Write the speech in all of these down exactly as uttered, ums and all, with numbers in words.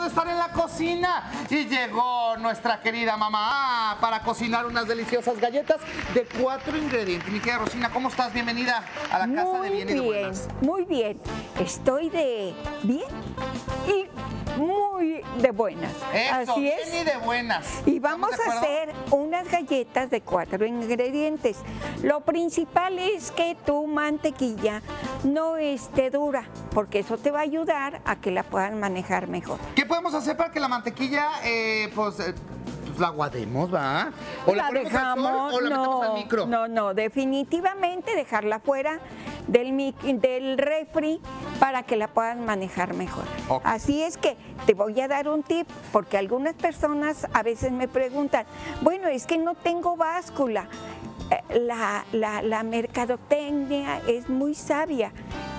estar en la cocina y llegó nuestra querida mamá para cocinar unas deliciosas galletas de cuatro ingredientes. Mi querida Rosina, ¿cómo estás? Bienvenida a la casa Muy de Bien y de Buenas. Muy bien, estoy de bien y muy de buenas. Eso, Así bien es. y de buenas. Y vamos ¿Estamos de a acuerdo? hacer unas galletas de cuatro ingredientes. Lo principal es que tu mantequilla no esté dura, porque eso te va a ayudar a que la puedan manejar mejor. ¿Qué podemos hacer para que la mantequilla, eh, pues, eh, pues, la aguademos, va? ¿O la, la ponemos dejamos, al sol o la no, metemos al micro? no, no, definitivamente dejarla fuera del, mic- del refri para que la puedan manejar mejor. Ok. Así es que te voy a dar un tip, porque algunas personas a veces me preguntan, bueno, es que no tengo báscula. Eh, La, la, la mercadotecnia es muy sabia.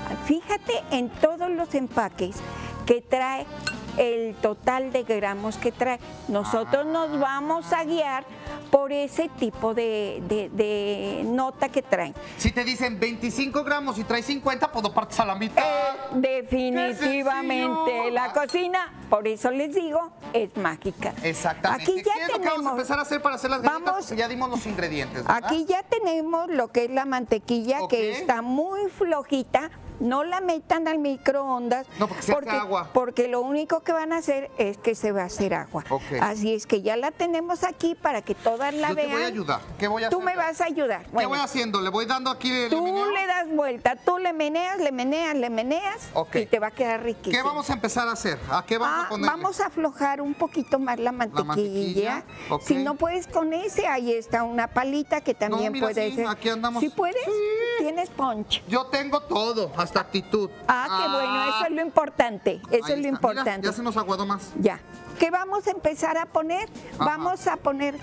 Fíjate en todos los empaques que trae el total de gramos que trae. Nosotros nos vamos a guiar por ese tipo de, de- de nota que traen. Si te dicen veinticinco gramos y traes cincuenta, pues lo partes a la mitad. Eh, definitivamente, sencillo! la cocina, por eso les digo, es mágica. Exactamente. Aquí ya ¿Qué es lo que vamos a tenemos- empezar a hacer para hacer las galletas? Vamos- Porque ya dimos los ingredientes, ¿verdad? Aquí ya tenemos lo que es la mantequilla, Ok. que está muy flojita. No la metan al microondas. No, porque se hace agua. Porque lo único que van a hacer es que se va a hacer agua. Ok. Así es que ya la tenemos aquí para que todas la Yo te vean. voy a ayudar. ¿Qué voy a Tú hacer? me vas a ayudar. ¿Qué Bueno, voy haciendo? ¿Le voy dando aquí el tú meneo? le das vuelta, tú le meneas, le meneas, le meneas Ok. y te va a quedar riquísimo. ¿Qué vamos a empezar a hacer? ¿A qué vamos Ah, a poner? vamos a aflojar un poquito más la mantequilla. mantequilla, ok. Si no puedes con ese, ahí está una palita que también mira, puedes. sí, aquí andamos. ¿Sí puedes? Sí. Tienes punch. Yo tengo todo, hasta actitud. Ah, qué bueno, eso es lo importante. Eso Ahí es lo está. importante. Mira, ya se nos aguadó más. Ya. ¿Qué vamos a empezar a poner? Ajá. Vamos a poner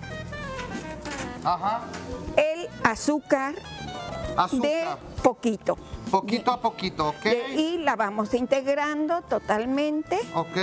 Ajá. el azúcar, Azúcar. de poquito. Poquito a poquito, ¿ok? De- y la vamos integrando totalmente Ok.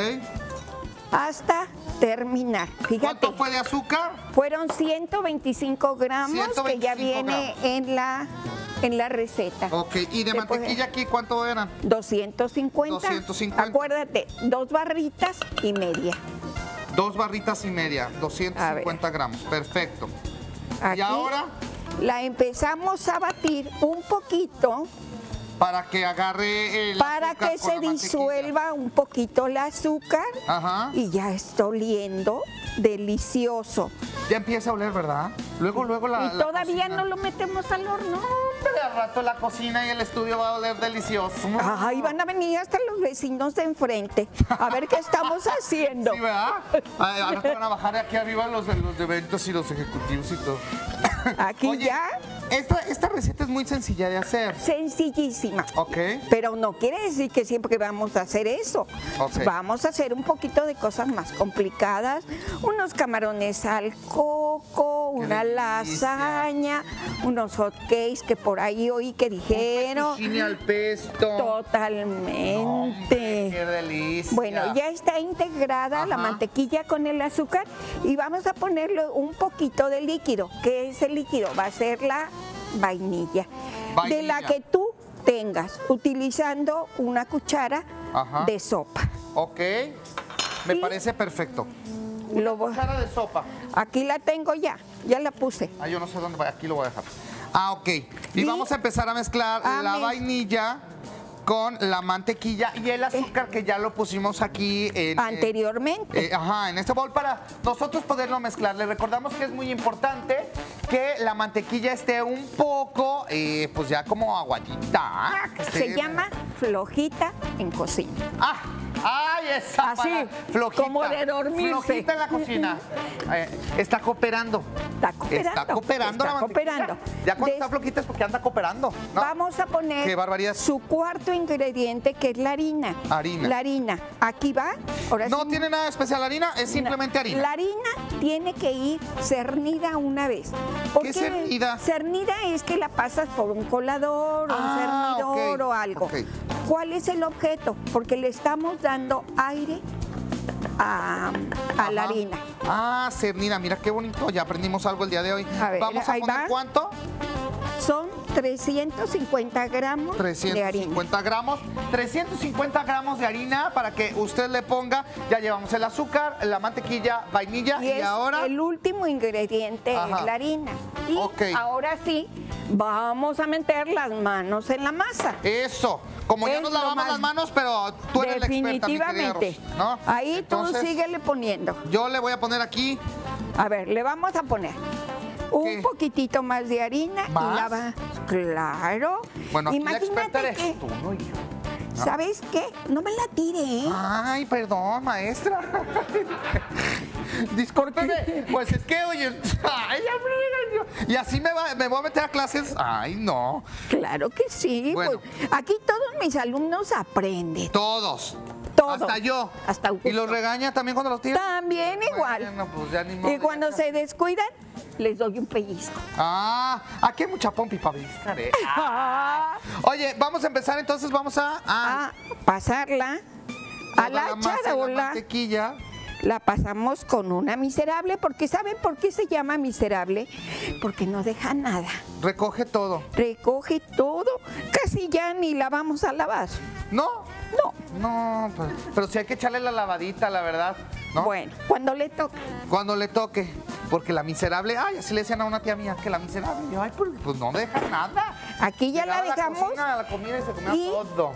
hasta terminar. Fíjate. ¿Cuánto fue de azúcar? Fueron ciento veinticinco gramos que ya 125 viene gramos. en la en la receta. Ok. ¿Y de Te puede- mantequilla aquí cuánto eran? doscientos cincuenta. doscientos cincuenta. Acuérdate, dos barritas y media. Dos barritas y media, doscientos cincuenta A ver. gramos. Perfecto. Aquí Y ahora, la empezamos a batir un poquito para que agarre el para azúcar que con se la mantequilla. disuelva un poquito el azúcar. Ajá. Y ya está oliendo delicioso. Ya empieza a oler, ¿verdad? Luego, luego la. y la todavía cocina. no lo metemos al horno. Hombre, al rato la cocina y el estudio va a oler delicioso. Ay, van a venir hasta los vecinos de enfrente a ver qué estamos haciendo. Sí, ¿verdad? Ay, ahora te van a bajar de aquí arriba los de los de eventos y los ejecutivos y todo. Aquí Oye, ya, Esta, esta receta es muy sencilla de hacer. sencillísima. Ok. Pero no quiere decir que siempre vamos a hacer eso. Ok. Vamos a hacer un poquito de cosas más complicadas. Unos camarones al coco, Qué una delicia. lasaña, unos hot cakes que por ahí oí que dijeron. Fettuccine al pesto. Totalmente. Hombre, qué delicia. Bueno, ya está integrada la Ajá. mantequilla con el azúcar y vamos a ponerle un poquito de líquido. ¿Qué es el líquido? Va a ser la vainilla. Vainilla. De la que tú tengas, utilizando una cuchara Ajá. de sopa. Ok. Me Y- parece perfecto. Lo voy- Cuchara de sopa. Aquí la tengo ya, ya la puse. Ah, yo no sé dónde va. Aquí lo voy a dejar. Ah, ok. Y, Y- vamos a empezar a mezclar a la mez- vainilla con la mantequilla y el azúcar que ya lo pusimos aquí en, Anteriormente. Eh, ajá, en este bol para nosotros poderlo mezclar. Les recordamos que es muy importante que la mantequilla esté un poco, eh, pues ya como aguadita. ¿ah? Que esté- Se llama flojita en cocina. ¡Ah! ¡Ay, esa Así, palabra! Flojita. como de dormirse. Flojita en la cocina. Eh, está cooperando. Está cooperando. Está cooperando está la mantequilla. cooperando. Ya cuando Des- está flojita es porque anda cooperando, ¿no? Vamos a poner Qué barbaridad. su cuarto ingrediente, que es la harina. Harina. La harina. Aquí va. Ahora No sí. tiene nada especial la harina, es simplemente harina. La harina tiene que ir cernida una vez. ¿Qué cernida? Cernida es que la pasas por un colador, Ah, un cernidor ok, o algo. ok. ¿Cuál es el objeto? Porque le estamos dando aire a, a la Ajá. harina. Ah, cernida, mira qué bonito, ya aprendimos algo el día de hoy. A ver, Vamos a ahí poner va. cuánto? Son trescientos cincuenta gramos de harina. trescientos cincuenta gramos, trescientos cincuenta gramos de harina para que usted le ponga. Ya llevamos el azúcar, la mantequilla, vainilla y, y, es ahora el último ingrediente. Ajá. Es la harina. Y Ok. ahora sí, vamos a meter las manos en la masa. eso. Como ya Es nos lo lavamos más- las manos, pero tú eres la experta, mi querida Definitivamente. Rosy, ¿no? Ahí Entonces, tú síguele poniendo. yo le voy a poner aquí. A ver, le vamos a poner un ¿Qué? poquitito más de harina ¿Más? y la va. Claro. Bueno, aquí la experta eres que, tú, no yo. ¿sabes qué? No me la tire, ¿eh? Ay, perdón, maestra. Discúlpeme. Pues es que, oye, ay, ya me regañó. Y así me, va, me voy a meter a clases. Ay, no. Claro que sí. Bueno. Pues, aquí todos mis alumnos aprenden. Todos. Todos. Hasta yo. Hasta ¿Y Augusto. los regaña también cuando los tira? También igual. Bueno, pues ya ni modo, Y cuando ya. se descuidan, les doy un pellizco. Ah, aquí hay mucha pompi para bliscar, ¿eh? Ah, Oye, vamos a empezar entonces, vamos a... a a pasarla a la toda masa y la charola. mantequilla. La pasamos con una miserable, porque ¿saben por qué se llama miserable? Porque no deja nada. Recoge todo. Recoge todo, casi ya ni la vamos a lavar. ¿No? No. No, pues, pero sí hay que echarle la lavadita, la verdad, ¿no? Bueno, cuando le toque. Cuando le toque, porque la miserable, ay, así le decían a una tía mía, que la miserable, yo, ay, pues, pues no deja nada. Aquí ya la Llegaba a dejamos cocina, a la comida y se comía y- todo.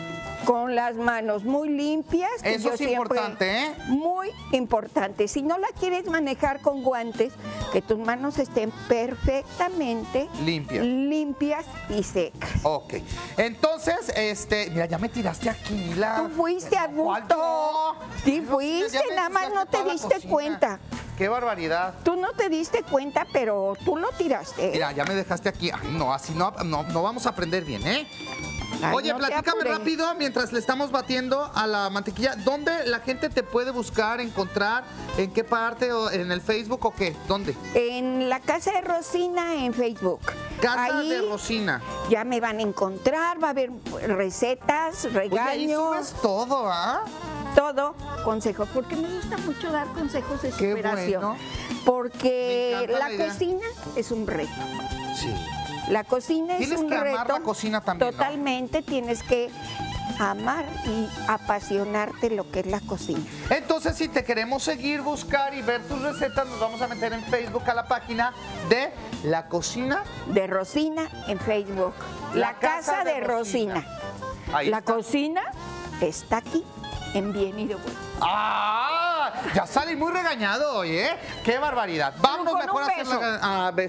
con las manos muy limpias. que Eso yo es siempre- importante, ¿eh? Muy importante. Si no la quieres manejar con guantes, que tus manos estén perfectamente Limpias. limpias y secas. Ok. Entonces, este, mira, ya me tiraste aquí la. Tú fuiste a ¿Cuál gusto. yo? Sí Ya fuiste, me nada más ensuciaste no te toda la diste cocina. cuenta. Qué barbaridad. Tú no te diste cuenta, pero tú lo tiraste. ¿eh? Mira, ya me dejaste aquí. Ay, no, así no, no, no vamos a aprender bien, ¿eh? Ay, Oye, no te platícame apures. rápido mientras le estamos batiendo a la mantequilla. ¿Dónde la gente te puede buscar, encontrar? ¿En qué parte? O ¿En el Facebook o qué? ¿Dónde? En la casa de Rosina en Facebook. Casa Ahí de Rosina. ya me van a encontrar, va a haber recetas, Oye, ahí regaños, subes todo, ¿ah? todo, consejos, porque me gusta mucho dar consejos de Qué superación. bueno. Porque Me encanta la la idea. cocina es un reto. Sí. La cocina es Tienes un que amar reto. la cocina también, ¿no? Totalmente, tienes que amar y apasionarte lo que es la cocina. Entonces, si te queremos seguir, buscar y ver tus recetas, nos vamos a meter en Facebook a la página de La Cocina. De Rosina en Facebook. La, casa, de, Rosina. Ahí la está. cocina está aquí en Bien y de Bueno. ¡Ah! Ya salí muy regañado hoy, ¿eh? ¡Qué barbaridad! Vámonos Con mejor un a hacer beso. la... a bes-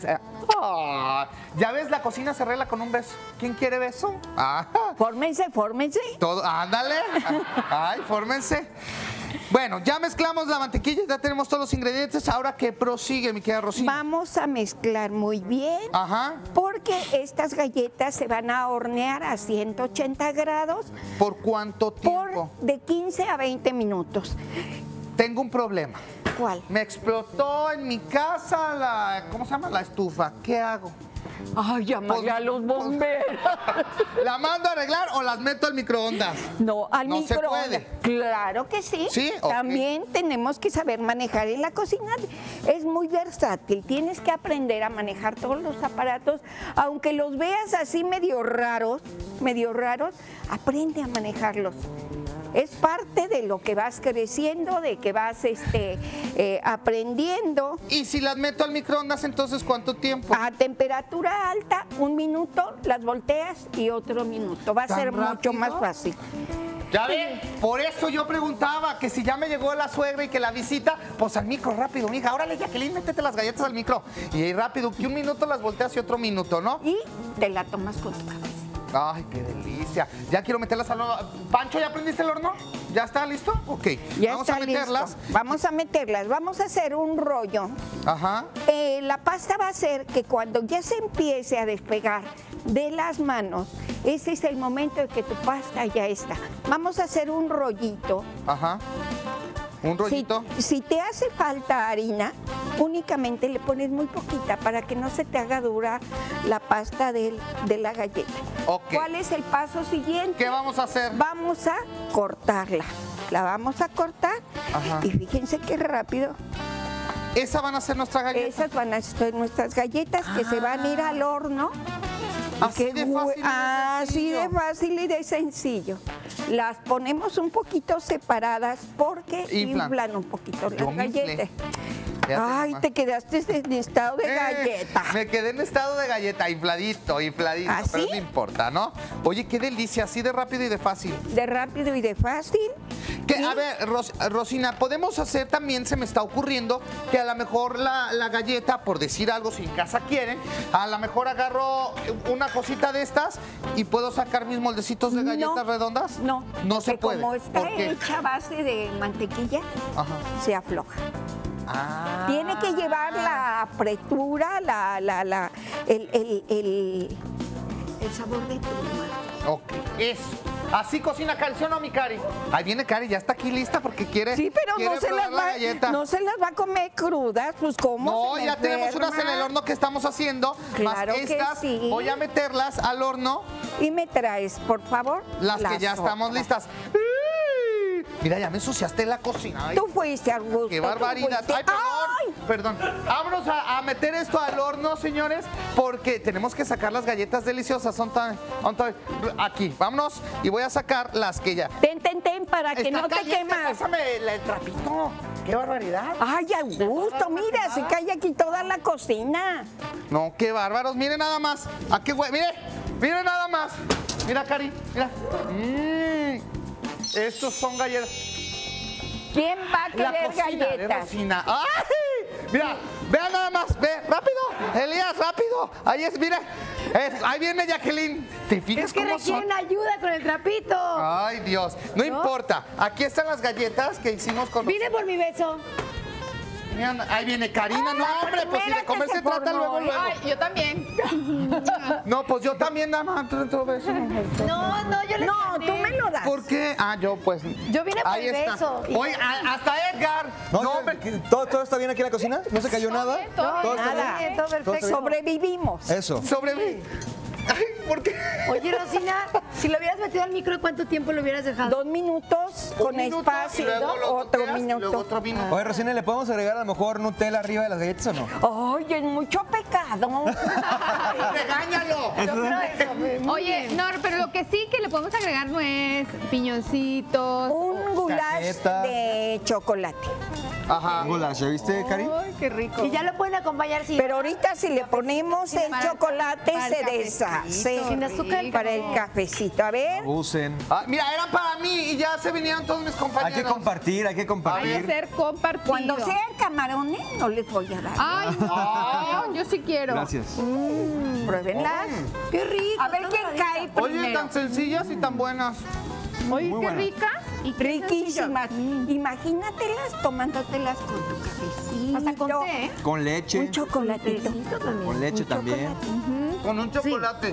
ah, ya ves, la cocina se arregla con un beso. ¿Quién quiere beso? Ah, Fórmense, fórmense. todo, ándale. Ay, fórmense. Bueno, ya mezclamos la mantequilla, ya tenemos todos los ingredientes. Ahora que prosigue, mi querida Rosina. Vamos a mezclar muy bien. Ajá. Porque estas galletas se van a hornear a ciento ochenta grados ¿Por cuánto tiempo? por de quince a veinte minutos. Tengo un problema. ¿Cuál? Me explotó en mi casa la... ¿Cómo se llama? La estufa. ¿Qué hago? Ay, llamarle Pues- a los bomberos. ¿La mando a arreglar o las meto al microondas? No, al No se microondas. puede. Claro que sí. ¿Sí? Ok. También tenemos que saber manejar en la cocina. Es muy versátil. Tienes que aprender a manejar todos los aparatos. Aunque los veas así medio raros, medio raros, aprende a manejarlos. Es parte de lo que vas creciendo, de que vas este, eh, aprendiendo. Y si las meto al microondas, entonces ¿cuánto tiempo? A temperatura alta, un minuto, las volteas y otro minuto. Va a ¿Tan ser mucho rápido? más fácil. Ya ven, por eso yo preguntaba que si ya me llegó la suegra y que la visita, pues al micro rápido, mija. Órale, Jacqueline, métete las galletas al micro. Y ahí rápido, que un minuto las volteas y otro minuto, ¿no? Y te la tomas con tu cabeza. Ay, qué delicia. Ya quiero meterlas al horno. Pancho, ¿ya prendiste el horno? ¿Ya está listo? Ok. Ya Vamos está a meterlas. listo. Vamos a meterlas. Vamos a hacer un rollo. Ajá. Eh, la pasta va a ser que cuando ya se empiece a despegar de las manos, ese es el momento de que tu pasta ya está. Vamos a hacer un rollito. Ajá. Un Si, rollito. si te hace falta harina, únicamente le pones muy poquita para que no se te haga dura la pasta del- de la galleta. Ok. ¿Cuál es el paso siguiente? ¿Qué vamos a hacer? Vamos a cortarla. La vamos a cortar Ajá. y fíjense qué rápido. Esa van a ser nuestra galleta. Esas van a ser nuestras galletas que se van a ir al horno Así de fácil. Así de fácil y de sencillo. Las ponemos un poquito separadas porque Inflan. inflan un poquito Yo las me inflé. galletas. Fíjate Ay, nomás. te quedaste en estado de Eh, galleta. Me quedé en estado de galleta, infladito, infladito, ¿Ah, pero sí? no importa, ¿no? Oye, qué delicia, así de rápido y de fácil. De rápido y de fácil. Que, Sí. a ver, Ros- Rosina, podemos hacer también, se me está ocurriendo, que a lo mejor la, la galleta, por decir algo, si en casa quieren, a lo mejor agarro una cosita de estas y puedo sacar mis moldecitos de galletas No, redondas. No, No se porque puede. como está ¿Por qué? hecha a base de mantequilla, Ajá. se afloja. Ah. Tiene que llevar la apretura, la, la, la, el, el, el, el sabor de tu mano. Ok, eso. Así cocina Cari, ¿sí o no, mi Cari? Ahí viene Cari, ya está aquí lista porque quiere, Sí, pero quiere no se, probar las la va, galleta. no se las va a comer crudas, pues ¿cómo? No, se me ya tenemos enferma? unas en el horno que estamos haciendo. Claro más que estas, sí. voy a meterlas al horno, Y me traes, por favor, las, que ya estamos otras. listas. Mira, ya me ensuciaste la cocina. Ay, Tú fuiste, Augusto. qué tú barbaridad. fuiste. Ay, perdón. Perdón. Vámonos a, a meter esto al horno, señores, porque tenemos que sacar las galletas deliciosas. Son tan, son tan- aquí, vámonos. Y voy a sacar las que ya. Ten, ten, ten, para que Está no te caliente, quemas. Pásame la- el trapito. Qué barbaridad. Ay, Augusto, mira, se cae aquí toda la cocina. No, qué bárbaros. Miren nada más. ¿A qué hue- Mire, mire nada más. Mira, Cari, mira. Mm, estos son galletas. ¿Quién va a La querer cocina de galletas? Rosina. ¡Ay! Mira, vean nada más. Ve, rápido. Elías, rápido. Ahí es, mira. Es- ahí viene Jacqueline. ¿Te fijas Es que cómo son? requieren ayuda con el trapito. Ay, Dios. No, importa. Aquí están las galletas que hicimos con... Vine por mi beso. Miren, ahí viene Karina. No, hombre, pues si primera de comer que se se trata formó. luego, luego. Ay, yo también. No, pues yo también nada más. otro beso. No, no, yo le No, gané. tú me lo das. ¿Por qué? Ah, yo pues. Yo vine por Ahí el está. beso. Y- Oye, a- hasta Edgar. No, No, yo- hombre. ¿qué- ¿todo, ¿Todo está bien aquí en la cocina? ¿No se cayó nada? bien, todo ¿Todo está Nada. bien? Todo perfecto. Sobrevivimos. Eso. Sobre. Ay, ¿por qué? Oye, Rosina, si lo hubieras metido al micro, ¿cuánto tiempo lo hubieras dejado? Dos minutos Un con minuto, espacio, y luego lo otro volteas, minuto. luego otro minuto. Oye, Rosina, ¿le podemos agregar a lo mejor Nutella arriba de las galletas o no? Oye, es mucho pecado. ¡Regáñalo! Yo creo eso. muy- muy Oye, bien. no, pero lo que sí que le podemos agregar no es piñoncitos. Un goulash Cajeta. de chocolate. Ajá. Goulash, ¿ya viste, Cari? Ay, qué rico. Y ya lo pueden acompañar sin, Pero ahorita si le ponemos el Para- chocolate para el se cafecito, deshace. sin azúcar. Para el cafecito. A ver. Usen. Ah, mira, eran para mí y ya se vinieron todos mis Hay compañeros. que compartir, hay que Hay que compartir. ser compartido. Cuando sean camarones, no les voy a dar. Ay, no, yo sí quiero. Gracias. Pruébenlas. Qué rico. A ver todo quién rico. cae Oye, primero. tan sencillas y tan buenas. Oye, Muy qué buena. rica. Y qué Riquísimas. Imagínatelas tomándotelas con tu cafecito. Hasta con té, ¿eh? Con leche. Un chocolatito. Tecito también. Con leche Un también. chocolate. Con un chocolate.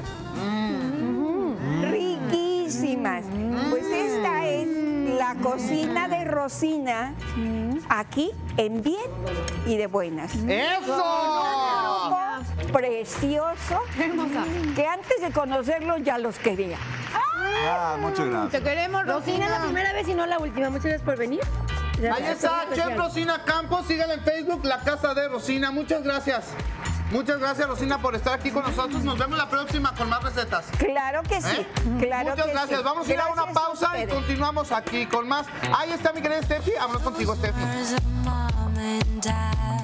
Riquísimas. Pues esta es la cocina de Rosina, aquí en bien y de buenas. ¡Eso! Precioso, que antes de conocerlos ya los quería. Ah, muchas gracias. Te queremos, Rosina, la Rosina. primera vez y no la última. Muchas gracias por venir. Ahí está, Chef Rosina Campos. Síganla en Facebook, La Casa de Rosina. Muchas gracias. Muchas gracias, Rosina, por estar aquí con nosotros. Nos vemos la próxima con más recetas. Claro que sí, ¿Eh? claro Muchas que gracias. sí. Vamos a ir a una Gracias a pausa y ustedes. continuamos aquí con más. Ahí está mi querida Steffi. Vámonos contigo, Steffi. Mom and dad.